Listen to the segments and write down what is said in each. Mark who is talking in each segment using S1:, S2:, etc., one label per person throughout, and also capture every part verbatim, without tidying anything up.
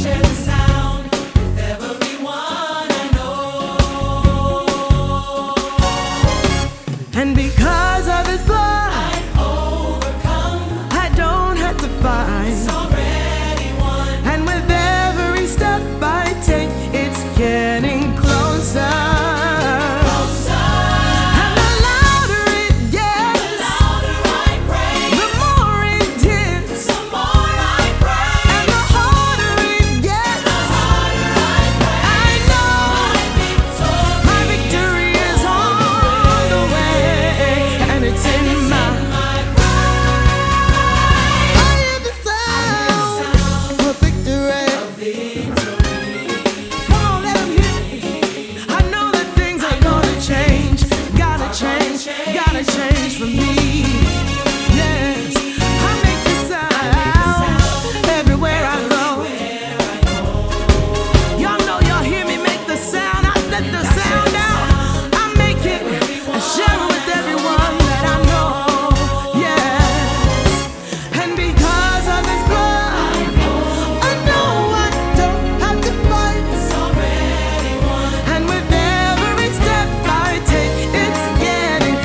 S1: share the sound with everyone I know.
S2: And because of His blood,
S1: I've overcome.
S2: I don't have to fight.
S1: It's already won.
S2: And with every step I take, it's getting closer. Gotta change for me. Yes, I make the sound everywhere I go. Y'all know y'all hear me make the sound. I let the sound out. I make it and share it with everyone that I know. Yes, and because of His blood, I know I don't have to fight.
S1: It's already won.
S2: And with every step I take, it's getting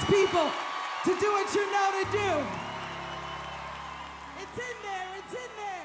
S2: to do what you know to do. It's in there, it's in there.